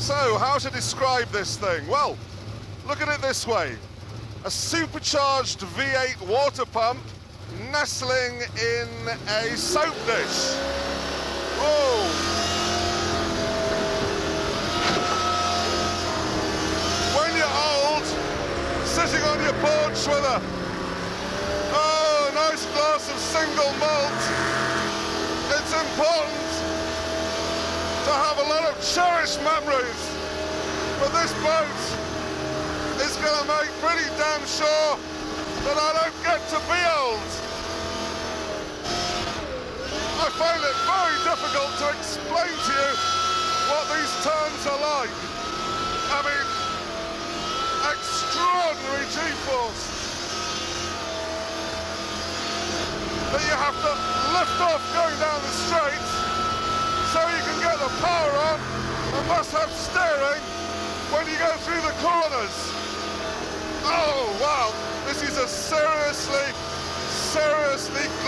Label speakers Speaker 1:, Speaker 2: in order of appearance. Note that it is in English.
Speaker 1: So, how to describe this thing? Well, look at it this way. A supercharged V8 water pump nestling in a soap dish. Whoa! When you're old, sitting on your porch with a nice glass of single malt, it's important to have a lot of cherished memories. But this boat is going to make pretty damn sure that I don't get to be old. I find it very difficult to explain to you what these turns are like. I mean, extraordinary G-force that you have to lift off going down the straight so you can get the power on and must have steering when you go through the corners. Oh wow, this is a seriously